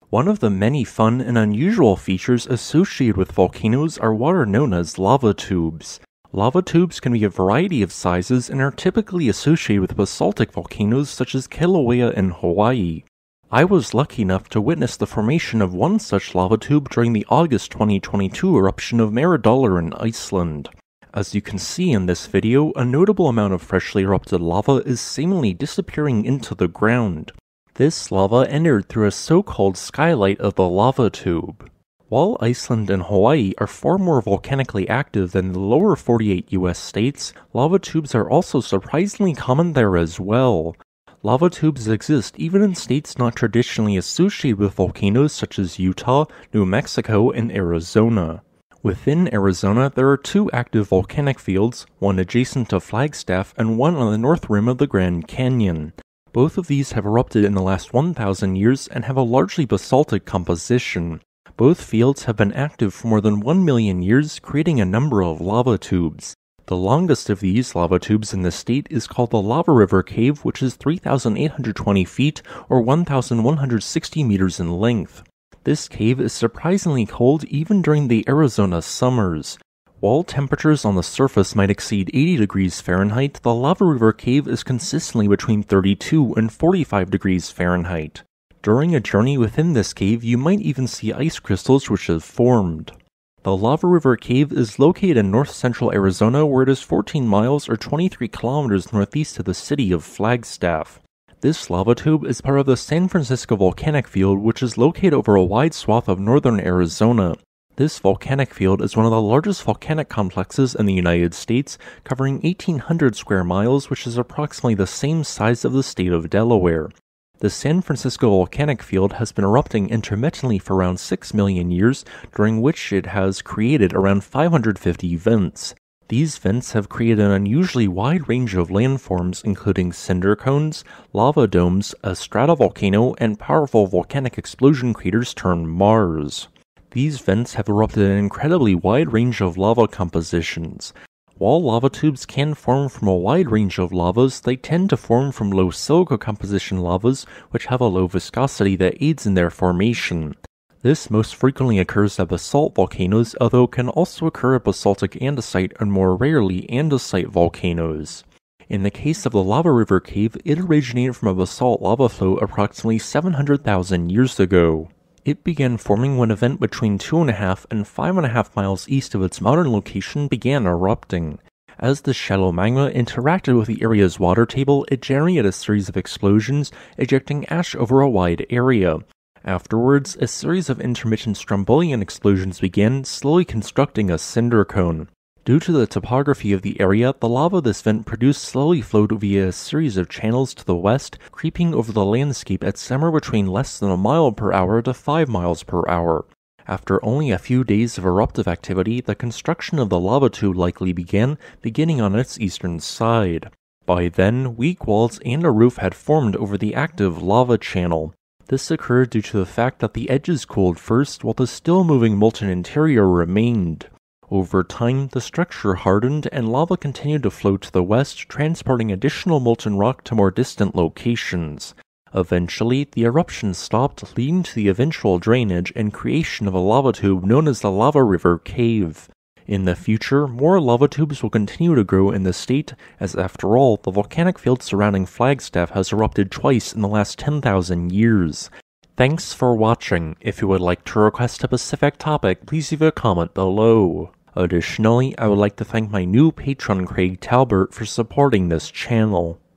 One of the many fun and unusual features associated with volcanoes are what are known as lava tubes. Lava tubes can be a variety of sizes and are typically associated with basaltic volcanoes such as Kilauea in Hawaii. I was lucky enough to witness the formation of one such lava tube during the August 2022 eruption of Miradollar in Iceland. As you can see in this video, a notable amount of freshly erupted lava is seemingly disappearing into the ground. This lava entered through a so-called skylight of the lava tube. While Iceland and Hawaii are far more volcanically active than the lower 48 US states, lava tubes are also surprisingly common there as well. Lava tubes exist even in states not traditionally associated with volcanoes such as Utah, New Mexico, and Arizona. Within Arizona, there are two active volcanic fields, one adjacent to Flagstaff and one on the north rim of the Grand Canyon. Both of these have erupted in the last 1,000 years and have a largely basaltic composition. Both fields have been active for more than 1 million years, creating a number of lava tubes. The longest of these lava tubes in the state is called the Lava River Cave, which is 3,820 feet or 1,160 meters in length. This cave is surprisingly cold even during the Arizona summers. While temperatures on the surface might exceed 80 degrees Fahrenheit, the Lava River Cave is consistently between 32 and 45 degrees Fahrenheit. During a journey within this cave, you might even see ice crystals which have formed. The Lava River Cave is located in north-central Arizona, where it is 14 miles or 23 kilometers northeast of the city of Flagstaff. This lava tube is part of the San Francisco Volcanic Field, which is located over a wide swath of northern Arizona. This volcanic field is one of the largest volcanic complexes in the United States, covering 1,800 square miles, which is approximately the same size of the state of Delaware. The San Francisco Volcanic Field has been erupting intermittently for around 6 million years, during which it has created around 550 vents. These vents have created an unusually wide range of landforms, including cinder cones, lava domes, a stratovolcano, and powerful volcanic explosion craters termed Mars. These vents have erupted an incredibly wide range of lava compositions. While lava tubes can form from a wide range of lavas, they tend to form from low silica composition lavas, which have a low viscosity that aids in their formation. This most frequently occurs at basalt volcanoes, although can also occur at basaltic andesite and more rarely andesite volcanoes. In the case of the Lava River Cave, it originated from a basalt lava flow approximately 700,000 years ago. It began forming when a vent between 2.5 and 5.5 miles east of its modern location began erupting. As the shallow magma interacted with the area's water table, it generated a series of explosions, ejecting ash over a wide area. Afterwards, a series of intermittent strombolian explosions began, slowly constructing a cinder cone. Due to the topography of the area, the lava this vent produced slowly flowed via a series of channels to the west, creeping over the landscape at somewhere between less than a mile per hour to 5 miles per hour. After only a few days of eruptive activity, the construction of the lava tube likely beginning on its eastern side. By then, weak walls and a roof had formed over the active lava channel. This occurred due to the fact that the edges cooled first, while the still-moving molten interior remained. Over time, the structure hardened and lava continued to flow to the west, transporting additional molten rock to more distant locations. Eventually, the eruption stopped, leading to the eventual drainage and creation of a lava tube known as the Lava River Cave. In the future, more lava tubes will continue to grow in the state, as after all, the volcanic field surrounding Flagstaff has erupted twice in the last 10,000 years. Thanks for watching. If you would like to request a specific topic, please leave a comment below. Additionally, I would like to thank my new patron Craig Talbert for supporting this channel.